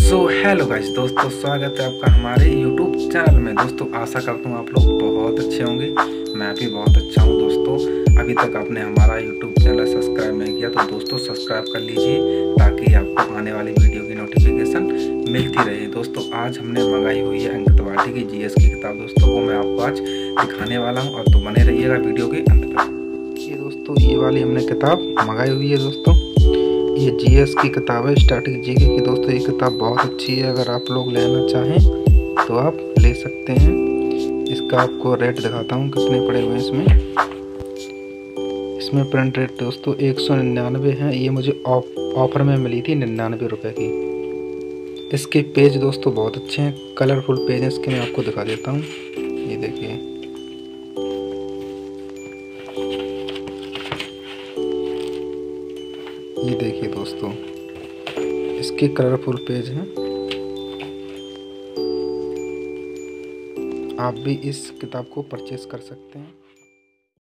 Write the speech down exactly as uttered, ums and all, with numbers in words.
So hello guys दोस्तों, स्वागत है आपका हमारे यूट्यूब चैनल में। दोस्तों आशा करता हूँ आप लोग बहुत अच्छे होंगे। मैं भी बहुत अच्छा हूँ। दोस्तों अभी तक आपने हमारा यूट्यूब चैनल सब्सक्राइब नहीं किया तो दोस्तों सब्सक्राइब कर लीजिए ताकि आपको आने वाली वीडियो की नोटिफिकेशन मिलती रहे। दोस्तों आज हमने मंगाई हुई है अंकित त्रिपाठी की जीएस की किताब। दोस्तों को मैं आपको आज दिखाने वाला हूँ और तो बने रहिएगा वीडियो के अंत तक। ये दोस्तों ये वाली हमने किताब मंगाई हुई है। दोस्तों ये जीएस की किताब है, स्टैटिक जीके की। दोस्तों ये किताब बहुत अच्छी है, अगर आप लोग लेना चाहें तो आप ले सकते हैं। इसका आपको रेट दिखाता हूँ कितने पड़े हुए हैं इसमें। इसमें प्रिंट रेट दोस्तों एक सौ निन्यानवे है। ये मुझे ऑफर में मिली थी निन्यानवे रुपये की। इसके पेज दोस्तों बहुत अच्छे हैं, कलरफुल पेज हैं इसके। मैं आपको दिखा देता हूँ, ये देखिए। ये देखिए दोस्तों इसके कलरफुल पेज हैं। आप भी इस किताब को परचेज कर सकते हैं।